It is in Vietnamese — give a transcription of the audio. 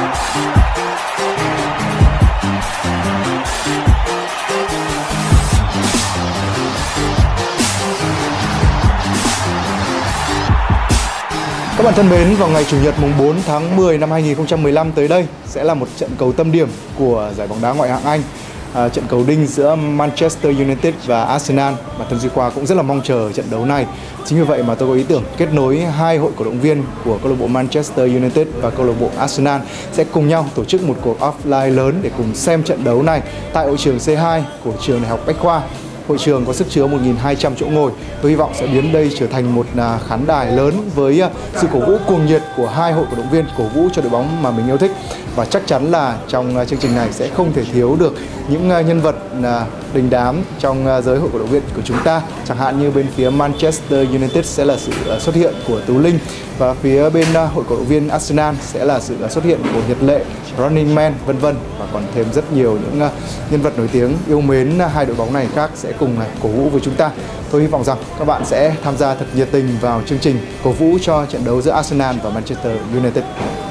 Các bạn thân mến, vào ngày Chủ nhật mùng 4 tháng 10 năm 2015 tới đây sẽ là một trận cầu tâm điểm của giải bóng đá ngoại hạng Anh. Trận cầu đinh giữa Manchester United và Arsenal. Bản thân Duy Khoa cũng rất là mong chờ trận đấu này. Chính vì vậy mà tôi có ý tưởng kết nối hai hội cổ động viên của câu lạc bộ Manchester United và câu lạc bộ Arsenal sẽ cùng nhau tổ chức một cuộc offline lớn để cùng xem trận đấu này tại hội trường C2 của trường Đại học Bách Khoa. Hội trường có sức chứa 1.200 chỗ ngồi. Tôi hy vọng sẽ biến đây trở thành một khán đài lớn với sự cổ vũ cuồng nhiệt của hai hội cổ động viên cổ vũ cho đội bóng mà mình yêu thích. Và chắc chắn là trong chương trình này sẽ không thể thiếu được những nhân vật đình đám trong giới hội cổ động viên của chúng ta. Chẳng hạn như bên phía Manchester United sẽ là sự xuất hiện của Tú Linh, và phía bên hội cổ động viên Arsenal sẽ là sự xuất hiện của Nhật Lệ, Running Man, vân vân, và còn thêm rất nhiều những nhân vật nổi tiếng yêu mến hai đội bóng này khác sẽ cùng cổ vũ với chúng ta. Tôi hy vọng rằng các bạn sẽ tham gia thật nhiệt tình vào chương trình cổ vũ cho trận đấu giữa Arsenal và Manchester United.